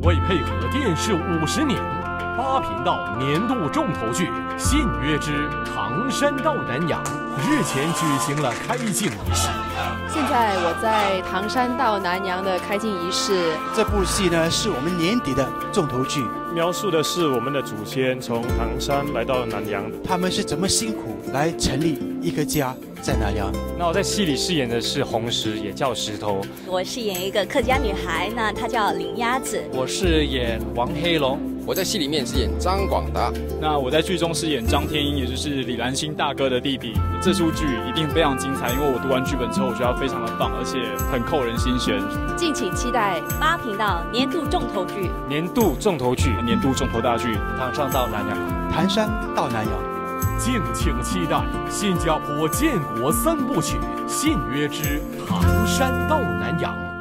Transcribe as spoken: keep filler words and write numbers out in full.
为配合电视五十年，八频道年度重头剧《信约之唐山到南洋》日前举行了开镜仪式。 现在我在唐山到南洋的开镜仪式。 这部戏呢，是我们年底的重头剧， 描述的是我们的祖先从唐山来到南洋， 他们是怎么辛苦来成立一个家在南洋。 那我在戏里饰演的是红石，也叫石头。 我饰演一个客家女孩，那她叫林鸭子。 我是演王黑龙。 我在戏里面是演张广达， 那我在剧中是演张天英，也就是李兰心大哥的弟弟。这出剧一定非常精彩，因为我读完剧本之后，我觉得非常的棒，而且很扣人心弦。 敬请期待八频道年度重头剧， 年度重头剧， 年度重头大剧， 唐山到南洋， 唐山到南洋， 敬请期待新加坡建国三部曲《信约之唐山到南洋》。